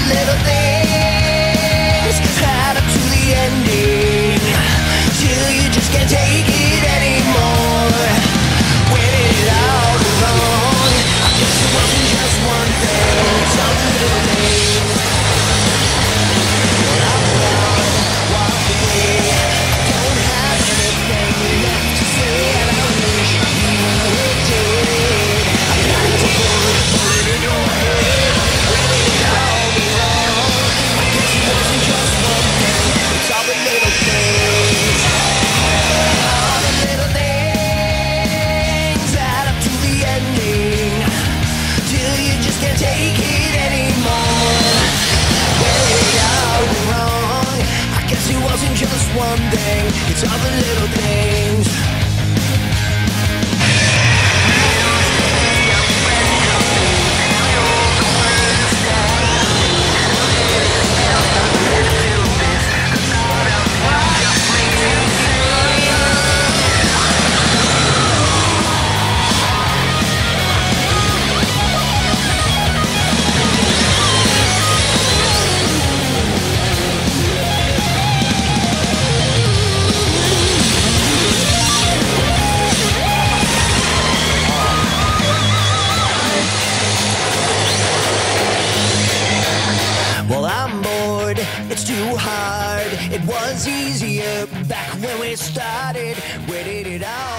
little things add up to the ending, till you just can't take it anymore. When it all went wrong, I guess it wasn't just one thing, it's all the little things. Well, I'm gone, walk away, I don't have anything left to say, and I wish you did. I'd like to put it in your head. When it all went wrong, I guess it wasn't just one thing, it's all the little things. All the little things add up to the ending, till you just can't take it anymore. When it all went wrong, I guess it wasn't just one thing, it's all the little things. Well, I'm bored, it's too hard. It was easier back when we started. Where did it all